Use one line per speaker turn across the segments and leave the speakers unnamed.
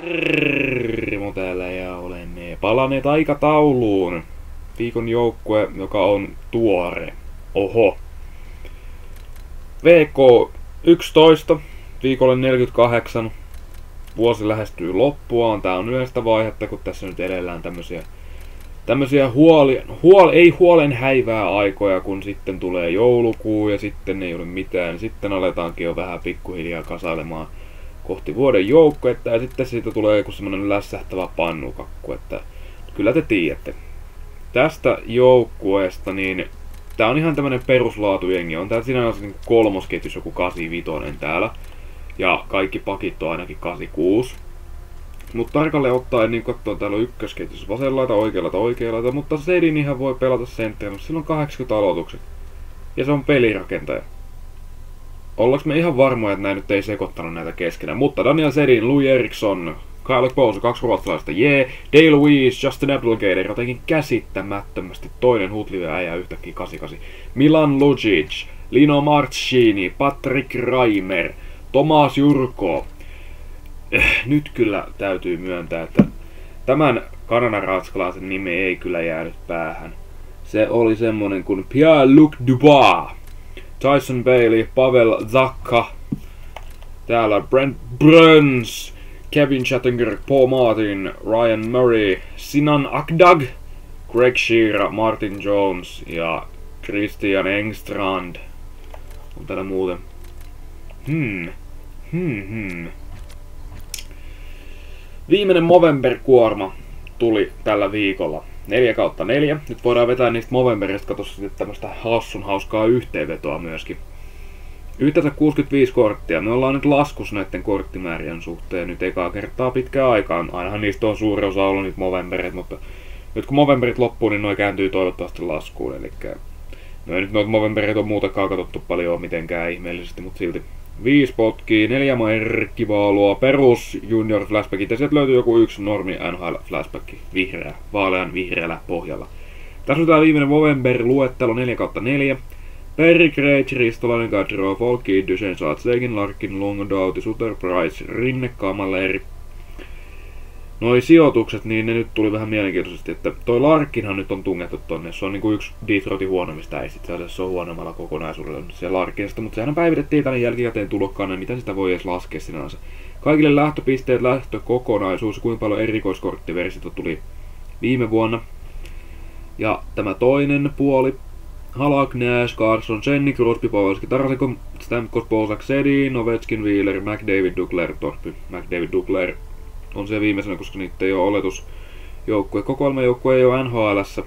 Rimo täällä ja olemme palanneet aikatauluun. Viikon joukkue, joka on tuore. Oho. VK 11, viikolle 48. Vuosi lähestyy loppuaan. Tää on yleistä vaihetta, kun tässä nyt edellään tämmösiä ei huolen häivää aikoja, kun sitten tulee joulukuu ja sitten ei ole mitään. Sitten aletaankin jo vähän pikkuhiljaa kasailemaan kohti vuoden joukkuetta ja sitten siitä tulee joku semmonen lässähtävä pannukakku, että kyllä te tiedätte. Tästä joukkueesta niin tää on ihan tämmönen peruslaatujengi. On täällä sinänsä niin kolmosketjus joku 85 täällä ja kaikki pakit on ainakin 86. Mutta tarkalleen ottaen niin katsotaan, täällä on ykkösketjus vasenlaita, oikealaita, mutta Sedin ihan voi pelata sentterin, sillä on 80 aloitukset. Ja se on pelirakentaja. Ollaanko me ihan varmoja, että näin nyt ei sekoittanut näitä keskenään, mutta Daniel Sedin, Louis Eriksson, Kyle Bose, 2 ruotsalaista, Dale Louise, Justin Applegate, jotenkin käsittämättömästi toinen Hutlive-äijä yhtäkkiä 88, Milan Lucic, Lino Marchini, Patrick Reimer, Tomas Jurko. Nyt kyllä täytyy myöntää, että tämän kanadanranskalaisen nimi ei kyllä jäänyt päähän. Se oli semmonen kuin Pierre-Luc Dubois, Tyson Bailey, Pavel Zakka, täällä Brent Burns, Kevin Chattinger, Paul Martin, Ryan Murray, Sinan Akdag, Greg Shearer, Martin Jones ja Christian Engstrand. On täällä muuten. Viimeinen Movember-kuorma tuli tällä viikolla. 4/4. Nyt voidaan vetää niistä Movemberista, kato sitten tämmöstä hassun hauskaa yhteenvetoa myöskin. Yhteensä 65 korttia. Me ollaan nyt laskus näiden korttimäärien suhteen nyt ekaa kertaa pitkään aikaan. Ainahan niistä on suuri osa ollut niitä Movemberit, mutta nyt kun Movemberit loppuu, niin noi kääntyy toivottavasti laskuun. Elikkä no ei nyt noita Movemberit on muutenkaan katsottu paljon mitenkään ihmeellisesti, mutta silti. 5 potkia, 4 merkkivaalua, perus junior flashbackit ja sieltä löytyy joku yksi normi NHL flashback, vihreä, vaalean vihreällä pohjalla. Tässä on tää viimeinen Movember-luettelo 4/4. Perry Krejci, Ristolainen, Gaudreau, Folky, Duchenne, Saatsleikin, Larkin, Longdauti, Suter, Price, Rinne, Kamaleri. Noi sijoitukset, niin ne nyt tuli vähän mielenkiintoisesti, että toi Larkinhan nyt on tungettu tonne. Se on niinku yksi Detroitin huonommista äisistä, se on huonommalla kokonaisuudella se Larkinista, mutta sehän päivitettiin tänne jälkikäteen tulokkaana, mitä sitä voi edes laskea sinänsä. Kaikille lähtöpisteet, lähtökokonaisuus, kuinka paljon erikoiskorttiversiota tuli viime vuonna. Ja tämä toinen puoli, Halak, Nash, Carson, Jenny, Crosby, Pavelski, Tarasenko, Stamkos, Bozak, Sedin, Ovechkin, Wheeler, McDavid, Duclair, Torpy. McDavid, Duclair on se viimeisenä, koska niitä ei ole oletusjoukkue. Kokoelma joukkue ei ole NHL:ssä.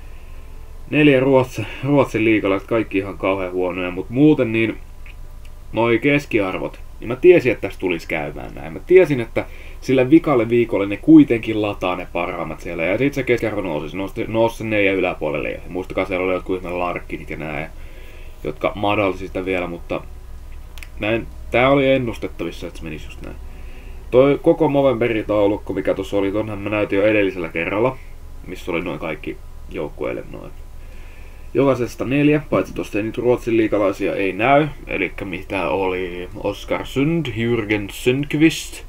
4 Ruotsin liigalaiset, kaikki ihan kauhean huonoja, mutta muuten niin noi keskiarvot, niin mä tiesin, että tässä tulisi käymään näin. Mä tiesin, että sille vikalle viikolle ne kuitenkin lataa ne parhaimmat siellä. Ja sit se keskiarvo nousi sen 4 yläpuolelle. Ja muistakaa, siellä oli jotkut ihme Larkinit ja nää, jotka madalsi sitä vielä, mutta näin, tää oli ennustettavissa, että se menisi just näin. Toi koko Movember-taulukko, mikä tuossa oli, tonhan mä näytin jo edellisellä kerralla, missä oli noin kaikki joukkueille noin. Jokaisesta 4, paitsi tosta ei niitä Ruotsin liigalaisia ei näy, eli mitä oli Oskar Sund, Jürgen Sundqvist,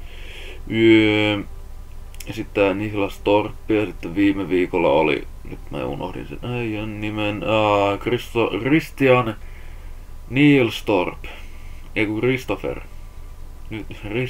ja sitten Niklas Torppi, ja sitten viime viikolla oli, nyt mä unohdin sen äijän nimen, Christian Nielstorp, ei kun Christopher, nyt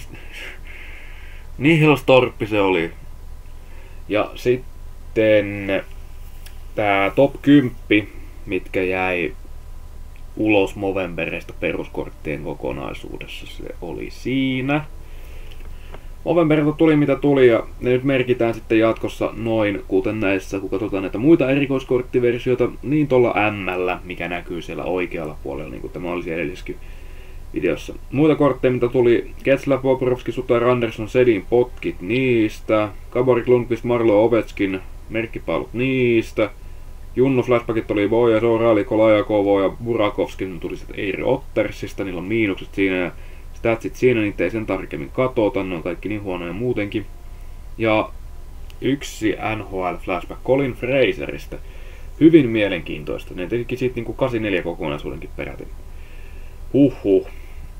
Nielstorppi se oli, ja sitten tää top 10, mitkä jäi ulos Movemberista peruskorttien kokonaisuudessa, se oli siinä. Movemberilta tuli mitä tuli ja ne nyt merkitään sitten jatkossa noin, kuten näissä, kun katsotaan näitä muita erikoiskorttiversioita, niin tuolla M:llä, mikä näkyy siellä oikealla puolella, niin kuin tämä olisi edellisessäkin videossa. Muita kortteja, mitä tuli: Getzlaf, Bobrovski, Suter, Anderson, Sedin, potkit niistä, Gaborik, Lundqvist, Marlo, Ovechkin, merkkipaalut niistä. Junnu flashbackit oli Boja, Sorali, Kolajakovo ja Burakovskin tuli sitten Eiri Ottersista, niillä on miinukset siinä ja statsit siinä, niitä ei sen tarkemmin katota, ne on kaikki niin huonoja muutenkin. Ja yksi NHL flashback Colin Fraserista, hyvin mielenkiintoista, ne tekikin siitä niinku 84 kokonaisuudenkin peräti.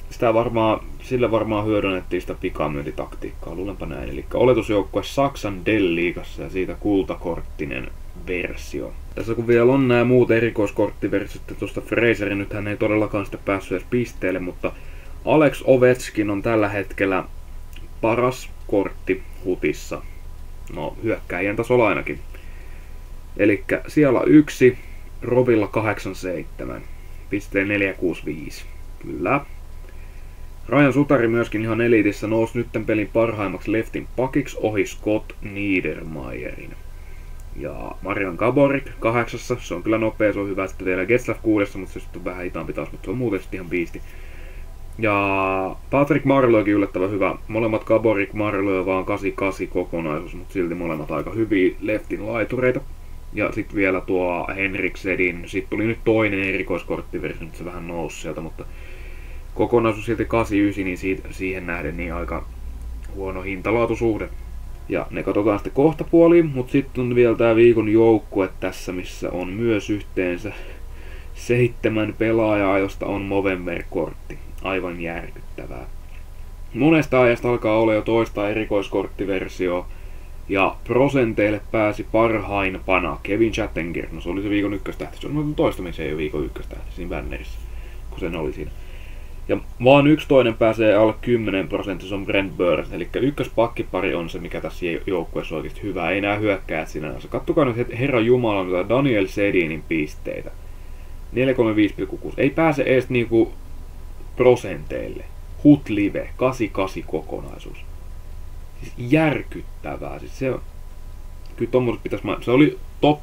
sillä varmaan hyödynnettiin sitä pikamyyntitaktiikkaa, luulenpa näin. Eli oletusjoukkue Saksan Dell-liigassa ja siitä kultakorttinen versio. Tässä kun vielä on nämä muut erikoiskorttiversiot, tuosta Fraserin, nyt hän ei todellakaan sitä päässyt edes pisteelle, mutta Alex Ovechkin on tällä hetkellä paras kortti hutissa. No, hyökkääjän tasolla ainakin. Elikkä siellä 1, Robilla 87, pisteen 465. Kyllä. Ryan Sutari myöskin ihan elitissä nousi nytten pelin parhaimmaksi leftin pakiksi ohi Scott Niedermayerin. Ja Marian Gaborik 8, se on kyllä nopea, se on hyvä. Sitten vielä Getzlaff 6, mutta se on vähän hitaampi taas, mutta se on muuten ihan biisti. Ja Patrick Marleaukin yllättävän hyvä. Molemmat Gaborik, Marleau vaan 88 kokonaisuus, mutta silti molemmat aika hyviä leftin laitureita. Ja sitten vielä tuo Henrik Sedin, sitten tuli nyt toinen erikoiskorttiversio, nyt se vähän nousi sieltä, mutta kokonaisuus silti 89, niin siihen nähden niin aika huono hintalaatusuhde. Ja ne katsotaan sitten kohtapuoliin, mutta sitten on vielä tää viikon joukkue tässä, missä on myös yhteensä 7 pelaajaa, josta on Movember-kortti. Aivan järkyttävää. Monesta ajasta alkaa olla jo toista erikoiskorttiversiota. Ja prosenteille pääsi parhaimpana Kevin Chattenger. No se oli se viikon ykköstähti. Se on toistamiseen jo viikon ykköstähti siinä bannerissä, kun sen oli siinä. Ja vaan yksi toinen pääsee alle 10%, se on Brent Burns. Eli ykköspakkipari on se, mikä tässä joukkueessa on oikeasti hyvä. Ei nää hyökkäät sinänsä. Kattokaa nyt Herran Jumala Daniel Sedinin pisteitä. 435,6. Ei pääse edes niinku prosenteille. Hut Live, 88 kokonaisuus. Siis järkyttävää. Siis se, kyllä tommoset pitäisi se oli top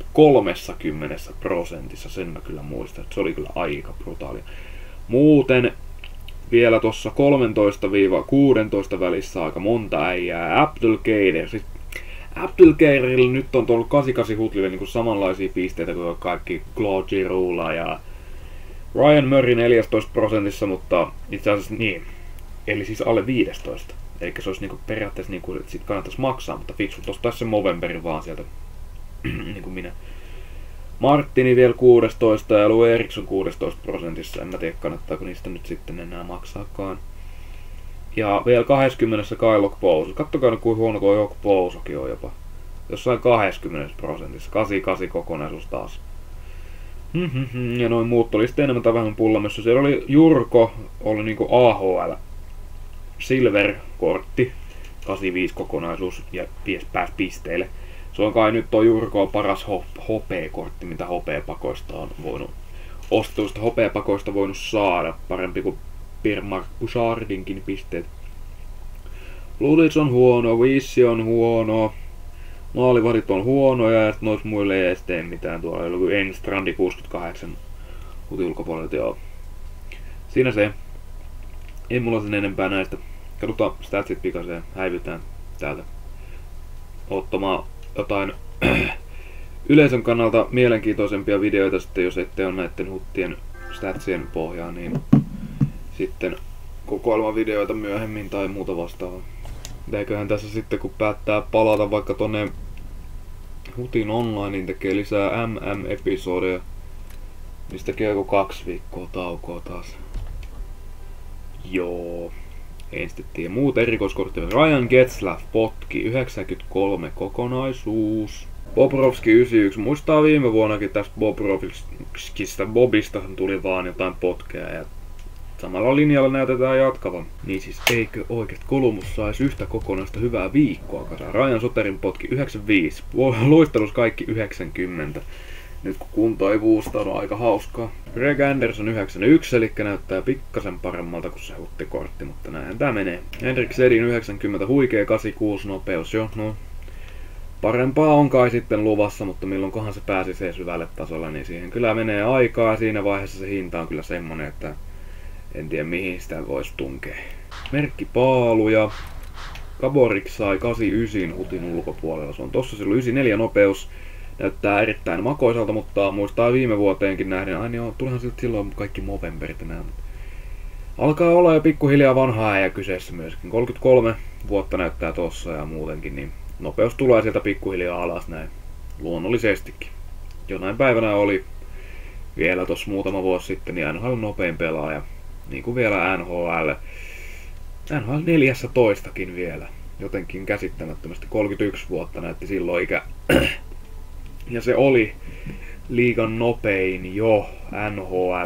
30%, sen mä kyllä muistan. Se oli kyllä aika brutaalia. Muuten vielä tuossa 13-16 välissä aika monta äijää. Abdelkader. Siis Abdelkaderilla nyt on tullut 88 hutlille niin samanlaisia pisteitä kuin kaikki Claude Giroux ja Ryan Murray 14%, mutta itse asiassa niin. Eli siis alle 15. Eli se olisi niinku periaatteessa niinku, että sit kannattaisi maksaa, mutta fiksu ostaisi sen Movemberin vaan sieltä, niin kuin minä. Martini vielä 16 ja Lou Eriksson 16%. En mä tiedä kannattaako niistä nyt sitten enää maksaakaan. Ja vielä 20 Kyle Pouso. Kattokaa nyt kuinka huono tuo joku Pousokin on jopa. Jossain 20%. 88 kokonaisuus taas. Ja noin muut oli sitten enemmän tai vähemmän pullamessa. Siellä oli Jurko, oli niinku AHL. Silver-kortti, 85 kokonaisuus ja pääsi pisteille. Se on kai nyt tuo Jurko paras hopeakortti, mitä hopeapakoista on voinut ostetuista hopeapakoista voinut saada. Parempi kuin Pierre-Marc Bouchardinkin pisteet. Ludic on huono, Vissi on huono, maalivahdit on huonoja ja nois muille ei edes tee mitään. Tuolla oli joku Engstrandi 68 hutin ulkopuolelta, joo. Siinä se. Ei mulla sen enempää näistä. Katsotaan statsit pikaseen. Häivytään täältä ottamaan jotain yleisön kannalta mielenkiintoisempia videoita sitten, jos ette ole näiden huttien statsien pohjaa, niin sitten kokoelmavideoita myöhemmin tai muuta vastaavaa. Eiköhän tässä sitten kun päättää palata vaikka tonne hutin online, niin tekee lisää MM-episodeja. Niistä tekee joku 2 viikkoa taukoa taas. Joo. Enstettiin muut erikoiskorttia. Ryan Getzlaff potki 93 kokonaisuus. Bobrovski 91. Muistaa viime vuonnakin tästä Bobista tuli vaan jotain potkeja ja samalla linjalla näytetään jatkavan. Niin siis eikö oikeet Columbus saisi yhtä kokonaista hyvää viikkoa kasaan. Ryan Suterin potki 95. Luistelus kaikki 90. Nyt kun kunto ei boosta, on aika hauskaa. Greg Anderson 91, eli näyttää pikkasen paremmalta kuin se huttikortti, mutta näinhän tää menee. Henrik Sedin 90, huikea 86 nopeus jo, no. Parempaa on kai sitten luvassa, mutta milloinkohan se pääsisi syvälle tasolle, niin siihen kyllä menee aikaa ja siinä vaiheessa se hinta on kyllä semmonen, että en tiedä mihin sitä voisi tunkea. Merkkipaalu ja Gaborik sai 89 hutin ulkopuolella, se on tossa silloin 94 nopeus. Näyttää erittäin makoisalta, mutta muistaa viime vuoteenkin nähden. Ai niin, tulihan silloin kaikki Movemberit ja nää. Alkaa olla jo pikkuhiljaa vanhaa äijä kyseessä myöskin. 33 vuotta näyttää tossa ja muutenkin, niin nopeus tulee sieltä pikkuhiljaa alas näin. Luonnollisestikin. Jonain päivänä oli vielä tossa muutama vuosi sitten niin NHL nopein pelaaja. Niin kuin vielä NHL 14kin vielä. Jotenkin käsittämättömästi 31 vuotta näytti silloin ikä. Ja se oli liigan nopein jo NHL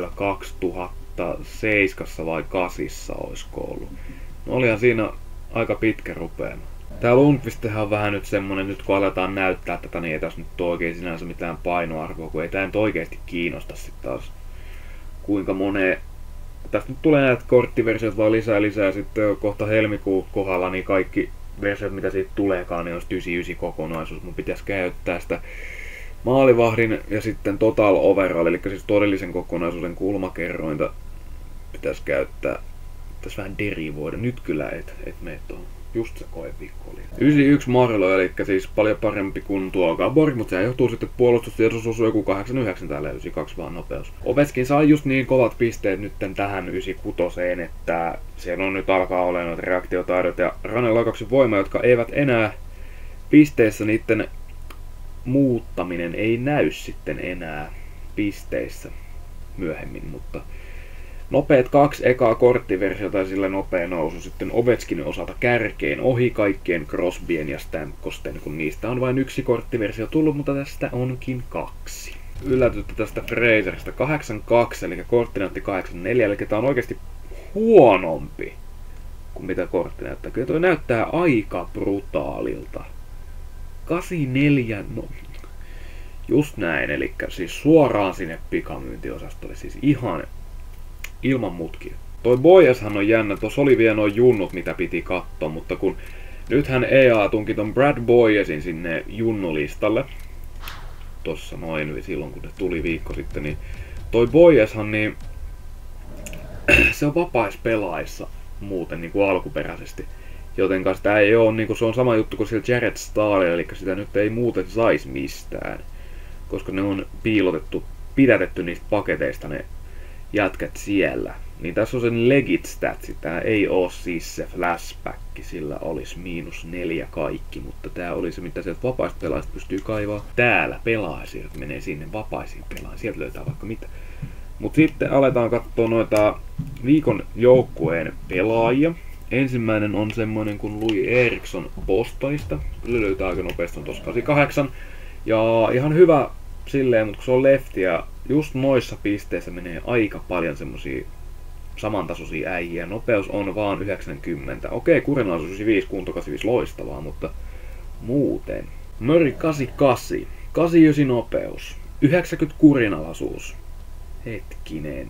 2007 vai 2008 olisiko ollut. No olihan siinä aika pitkä rupeama. Tää Lundqvisthän on vähän nyt semmonen, nyt kun aletaan näyttää tätä, niin ei tässä nyt oikein sinänsä mitään painoarvoa, kun ei tää nyt oikeesti kiinnosta sit taas kuinka moneen. Tästä nyt tulee näitä korttiversioita vaan lisää, sitten kohta helmikuun kohdalla, niin kaikki versiot mitä siitä tuleekaan, niin olisi 99 kokonaisuus. Mun pitäisi käyttää sitä maalivahdin ja sitten total overall, eli siis todellisen kokonaisuuden kulmakerrointa pitäisi käyttää. Pitäisi vähän derivoida. Nyt kyllä et mene tuohon. Just se koeviikko oli. 91 Marlo, eli siis paljon parempi kuin tuo Gabor, mutta se johtuu sitten puolustustiedossa osui joku 89 täällä 92 vaan nopeus. Ovechkin sai just niin kovat pisteet nytten tähän 96, että siellä on nyt alkaa olla noita reaktiotaidot ja Ranelaukauksen voima, jotka eivät enää pisteissä, niiden muuttaminen ei näy sitten enää pisteissä myöhemmin, mutta nopeet 2 ekaa korttiversiota ja sillä nopea nousu sitten Ovechkinin osalta kärkeen ohi kaikkien Crosbyen ja Stamkosten, kun niistä on vain 1 korttiversio tullut, mutta tästä onkin 2. Yllätyttä tästä Fraserista 82, eli kortti näytti 84, eli tää on oikeasti huonompi kuin mitä kortti näyttää. Kyllä toi näyttää aika brutaalilta. 84, no just näin, eli siis suoraan sinne pikamyyntiosastolle, siis ihan ilman mutkia. Toi Boyeshan on jännä, tuossa oli vielä noin junnut mitä piti katsoa, mutta kun nythän EA tunki ton Brad Boyesin sinne junnulistalle, tossa noin silloin kun ne tuli viikko sitten, niin toi Boyeshan niin se on vapaispelaissa muuten niin kuin alkuperäisesti. Jotenka sitä ei oo, niin kuin se on sama juttu kuin sillä Jared Stahlilla, eli sitä nyt ei muuten sais mistään. Koska ne on pidätetty niistä paketeista ne jätkät siellä. Niin tässä on sen legit statsi, tää ei oo siis se flashback, sillä olisi -4 kaikki, mutta tää oli se mitä sieltä vapaista pelaajista pystyy kaivaa. Täällä pelaajia, menee sinne vapaisiin pelaajia, sieltä löytää vaikka mitä. Mut sitten aletaan katsoa noita viikon joukkueen pelaajia. Ensimmäinen on semmoinen kuin Louis Eriksson Bostonista. Kyllä löytää aika nopeasti, on tossa 88. Ja ihan hyvä silleen, mutta kun se on lefti ja just noissa pisteissä menee aika paljon semmosia samantasoisia äijiä. Nopeus on vaan 90. Okei, kurinalaisuus 95, kunto 85 loistavaa, mutta muuten. Murray 88. 89 nopeus. 90 kurinalaisuus. Hetkinen.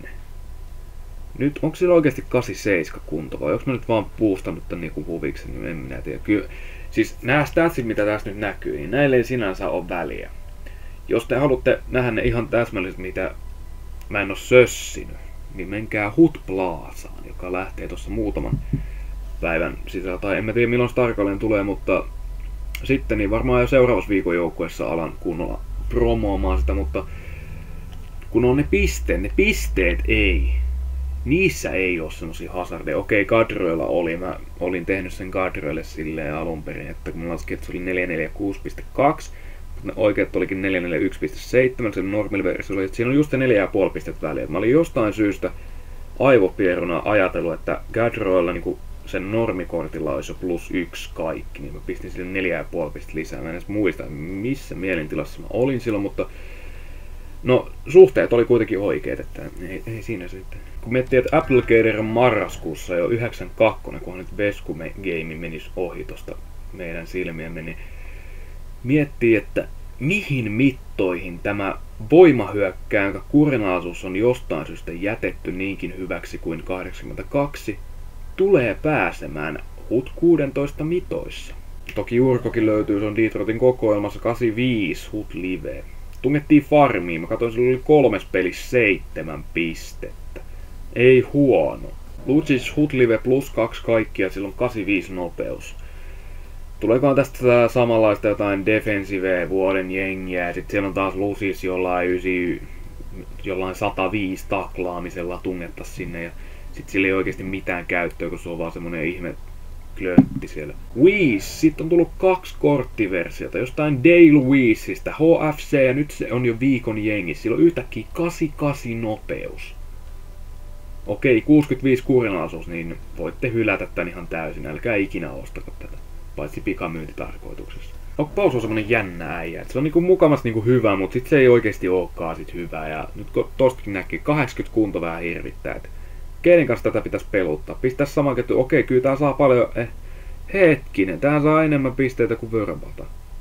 Nyt onko sillä oikeesti 87 kunto vai onko mä nyt vaan puustanut tän niinku huviksi, niin en minä tiedä. Kyllä, siis nämä statsit mitä tässä nyt näkyy, niin näille ei sinänsä ole väliä. Jos te haluatte nähdä ne ihan täsmällisesti mitä mä en oo sössinyt, niin menkää Hut Plazaan, joka lähtee tuossa muutaman päivän sisällä. Tai en mä tiedä milloin se tarkalleen tulee, mutta sitten niin varmaan jo seuraavassa viikon joukkueessa alan kunnolla promoomaan sitä, mutta kun on ne pisteet ei. Niissä ei oo semmosia hazardeja. Okei, Gadroilla oli. Mä olin tehnyt sen Gadroille silleen alun perin, että kun mä laskin, että se oli 446.2, mutta ne oikeet olikin 441.7, se normilversio oli, että siinä on just se 4,5 pistettä väliä. Mä olin jostain syystä aivopieruna ajatellut, että Gadroilla niinku sen normikortilla olisi jo +1 kaikki, niin mä pistin sille 4,5 pistettä lisää. Mä en edes muista, missä mielentilassa mä olin silloin, mutta no, suhteet oli kuitenkin oikeet, että ei siinä sitten. Kun miettii, että Applegader on marraskuussa jo 92, kunhan nyt Vesku Game menisi ohi tosta meidän silmiämme, niin miettii, että mihin mittoihin tämä voimahyökkääjä, jonka kurinalaisuus on jostain syystä jätetty niinkin hyväksi kuin 82, tulee pääsemään HUT 16 mitoissa. Toki Jurkokin löytyy, se on Detroitin kokoelmassa 85 HUT Live. Tungettiin farmiin, mä katsoin, sillä oli 3 pelissä 7 pistettä. Ei huono. Lucic HUT Live +2 kaikkia, sillä on 85 nopeus. Tuleekohan tästä samanlaista jotain defensive vuoden jengiä, ja sit siellä on taas Lucic jollain 105 taklaamisella tungetta sinne, ja sit sillä ei oikeesti mitään käyttöä, kun se on vaan semmonen ihme klöntti siellä. Weiss, sit on tullut 2 korttiversiota, jostain Dale Weissista, HFC, ja nyt se on jo viikon jengi. Sillä on yhtäkkiä 88 nopeus. Okei, 65 kurinalaisuus, niin voitte hylätä tän ihan täysin. Älkää ikinä ostako tätä, paitsi pikamyyntitarkoituksessa. Okpous on semmonen jännä äijä. Se on niinku mukavasti niinku hyvä, mutta sit se ei oikeesti ookaan sit hyvä. Ja nyt kun tostakin näkee, 80 kunto vähän hirvittää. Et keiden kanssa tätä pitäisi peluttaa? Pistää saman kettu. Okei, kyllä tää saa paljon... Hetkinen, tää saa enemmän pisteitä kuin Vörbata.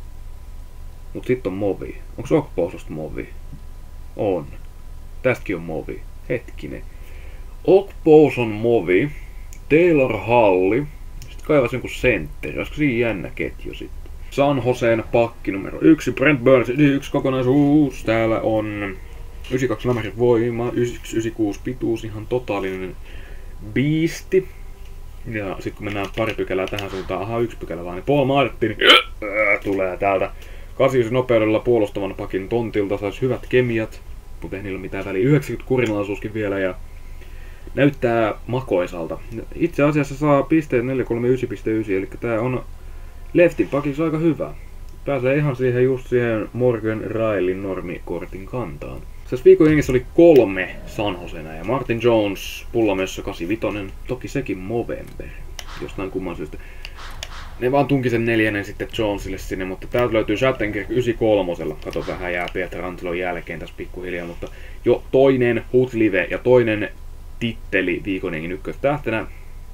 Mut sit on movi. Onks Okpousosta movi? On. Tästäkin on movi. Hetkinen. Okpous on movi. Taylor Halli. Sitten kaivas jonkun sentteri. Olisiko siinä jännä ketju sitten? San Joseen pakki numero 1. Brent Burns 1 kokonaisuus. Täällä on 92 lämärin voima. 96 pituus. Ihan totaalinen biisti. Ja sit kun mennään pari pykälää tähän suuntaan. Aha, 1 pykälä vaan. Niin Paul Martin tulee täältä 89 nopeudella puolustavan pakin tontilta. Sais hyvät kemiat. Mutta ei niillä ole mitään väliä. 90 kurinalaisuuskin vielä ja näyttää makoisalta. Itse asiassa saa pisteet 439.9, eli tää on leftin pakiksi aika hyvä. Pääsee ihan siihen just siihen Morgan Rileyn normikortin kantaan. Tässä viikon jengissä oli 3 San Josena ja Martin Jones, pullamessa 85, toki sekin Movember, jostain kumman syystä. Ne vaan tunki sen 4 sitten Jonesille sinne, mutta täältä löytyy Shattenkirk 93. Kato, vähän jää Pietrantilon jälkeen tässä pikkuhiljaa, mutta jo toinen Hoodlive ja toinen titteli viikon jengin ykköstähtenä.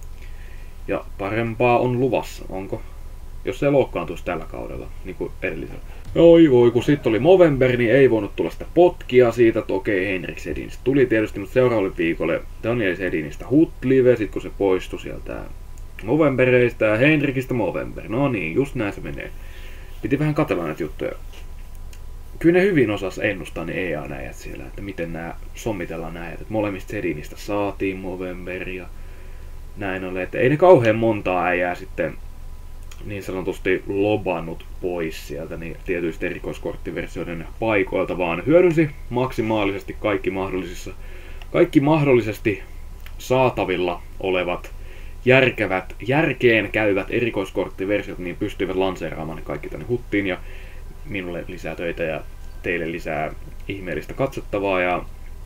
Ja parempaa on luvassa, onko? Jos se loukkaantuisi tällä kaudella, niin kuin edellisellä. Oi voi, kun sitten oli Movember, niin ei voinut tulla sitä potkia siitä, että okei, Henrik Sedinistä tuli tietysti, mutta seuraavalle viikolle Daniel Sedinistä Hoodlive, sit kun se poistui sieltä Movembereistä ja Henrikistä Movember. No niin, just näin se menee. Piti vähän katsella näitä juttuja. Kyllä ne hyvin osas ennustaa ne EA-näijät siellä, että miten nämä sommitellaan näitä. Että molemmista Sedinistä saatiin Movember ja näin ollen. Että ei ne kauhean montaa äijää sitten niin sanotusti lobannut pois sieltä niin tietyistä erikoiskorttiversioiden paikoilta, vaan hyödynsi maksimaalisesti kaikki mahdollisesti saatavilla olevat järkeen käyvät erikoiskorttiversiot, niin pystyivät lanseeraamaan ne kaikki tänne huttiin ja minulle lisää töitä ja teille lisää ihmeellistä katsottavaa ja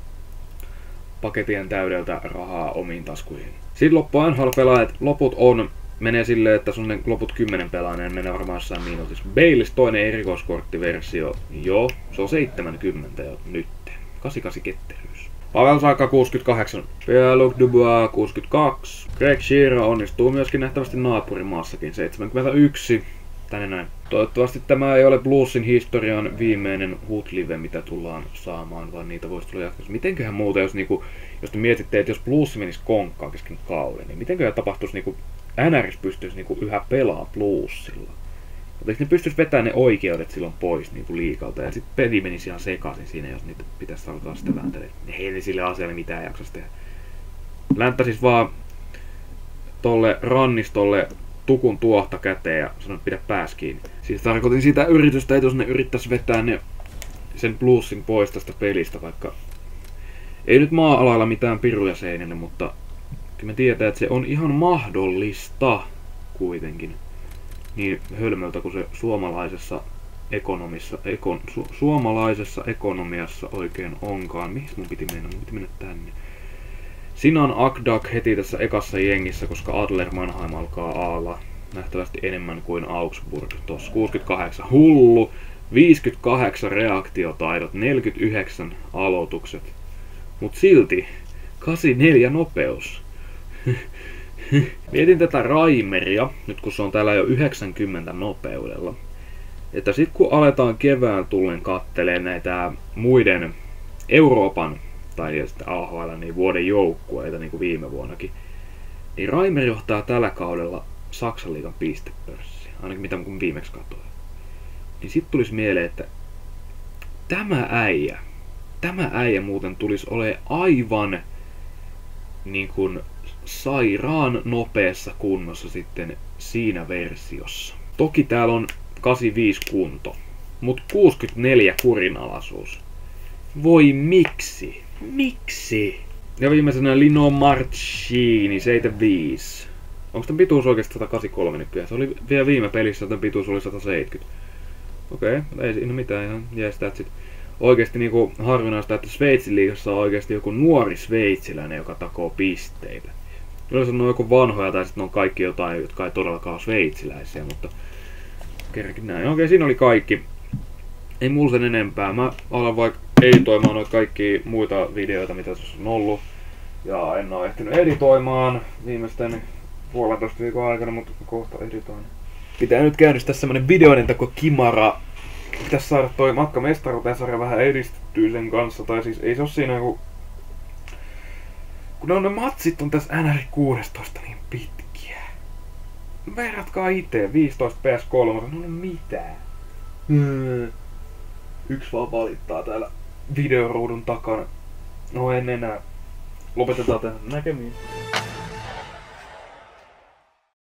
paketien täydeltä rahaa omiin taskuihin. Sitten loppu NHL-pelaajat. Menee silleen, että sun ne loput 10 pelaajia menee varmaan jossain minuutissa. Baileys toinen erikoiskorttiversio. Joo, se on 70 jo nyt. 88 ketteryys. Pavel Saka 68. Pierre-Luc Dubois 62. Greg Shearer onnistuu myöskin nähtävästi naapurimaassakin 71. Tänne näin. Toivottavasti tämä ei ole Bluesin historian viimeinen Hoodlive, mitä tullaan saamaan, vaan niitä voisi tulla jatkossa. Mitenköhän muuta, jos te mietitte, että jos Blues menisi konkkaan kesken kauden, niin mitenköhän tapahtuisi niinku NRS pystyisi niinku yhä pelaamaan Bluesilla? Mutta eikö ne pystyisi vetämään ne oikeudet silloin pois niinku liikalta ja sitten peli menisi ihan sekaisin siinä, jos niitä pitäisi alkaa sitä vääntelee. Ei ne sille asialle mitään jaksaisi tehdä. Länttäsis vaan tolle rannistolle tukun tuohta käteen ja sanoin, pidä pääs kiinni. Siis tarkoitin sitä yritystä, että jos ne yrittäisi vetää sen Bluesin pois tästä pelistä, vaikka ei nyt maa-alalla mitään piruja seinälle, mutta kyllä me tietää, että se on ihan mahdollista kuitenkin. Niin hölmöltä kuin se suomalaisessa ekonomiassa oikein onkaan. Mihin mun piti mennä? Mun piti mennä tänne. Sinan Akdak heti tässä ekassa jengissä, koska Adler Mannheim alkaa aalla nähtävästi enemmän kuin Augsburg. Tossa 68 hullu, 58 reaktiotaidot, 49 aloitukset. Mut silti 84 nopeus. Mietin tätä Raimeria, nyt kun se on täällä jo 90 nopeudella. Että sit kun aletaan kevään tullen kattelee näitä muiden Euroopan tai sitten AHL niin vuoden joukkueita niin kuin viime vuonnakin, niin Raimer johtaa tällä kaudella Saksan liigan pistepörssiä, ainakin mitä kun viimeksi katsoin. Niin sit tulisi mieleen, että tämä äijä muuten tulisi olemaan aivan niin kuin sairaan nopeassa kunnossa sitten siinä versiossa. Toki täällä on 85 kunto, mutta 64 kurinalaisuus. Voi miksi? Miksi? Ja viimeisenä Lino Marchini 75. Onko tämän pituus oikeasti 183 nykyään? Se oli vielä viime pelissä, tämän pituus oli 170. Okei, ei siinä mitään, ihan jees that's it. oikeesti niinku harvinaista, että Sveitsin liigassa on oikeesti joku nuori sveitsiläinen, joka takoo pisteitä. Yleensä ne on joku vanhoja tai sitten ne on kaikki jotain, jotka ei todellakaan ole sveitsiläisiä, mutta kerrankin näin. Okei, siinä oli kaikki. Ei mulla sen enempää. Mä alan vaikka editoimaan noita kaikkia muita videoita, mitä tässä on ollut. Ja en oo ehtinyt editoimaan viimeisten 1,5 viikon aikana, mutta kohta editoin. Pitää nyt käynnistää semmonen videoiden tako kimara. Pitäis saada toi matka mestaruuteen sarja vähän edistettyä sen kanssa. Tai siis ei se oo siinä kun ne matsit on tässä NR16 niin pitkiä. Verratkaa itse, 15 PS3, no mitään. Yksi vaan valittaa täällä videoruudun takana. No en enää. Lopetetaan tähän näkemiin.